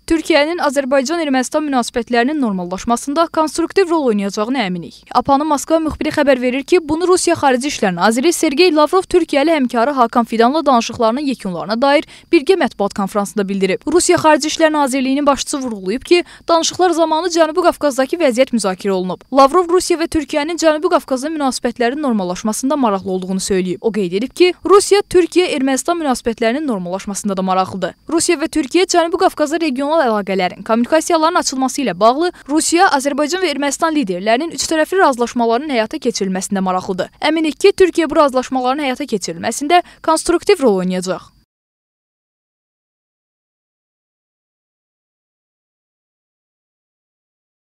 Türkiyənin Azərbaycan-Ermənistan münasibətlərinin normallaşmasında konstruktiv rol oynayacağını əminik. APA'nın Moskva müxbiri xəbər verir ki, bunu Rusiya Xarici İşlər Naziri Sergey Lavrov Türkiyəli həmkarı Hakan Fidanla danışıqlarının yekunlarına dair birgə mətbuat konfransında bildirib. Rusiya Xarici İşlər Nazirliyinin başçısı vurğulayıb ki, danışıqlar zamanı Cənubi Qafqazdakı vəziyyət müzakirə olunub. Lavrov Rusiya və Türkiyənin Cənubi Qafqazda münasibətlərin normallaşmasında maraqlı olduğunu söyləyib. O qeyd edib ki, Rusiya Türkiyə-Ermənistan münasibətlərinin normallaşmasında da maraqlıdır. Rusiya və Türkiyə Cənubi Qafqazda regional əlaqələrin, kommunikasiyaların açılması ilə bağlı Rusiya, Azərbaycan və Ermənistan liderlərinin üçtərəfli razılaşmaların həyata keçirilməsində maraqlıdır. Əminik ki, Türkiyə bu razılaşmaların həyata keçirilməsində konstruktiv rol oynayacaq.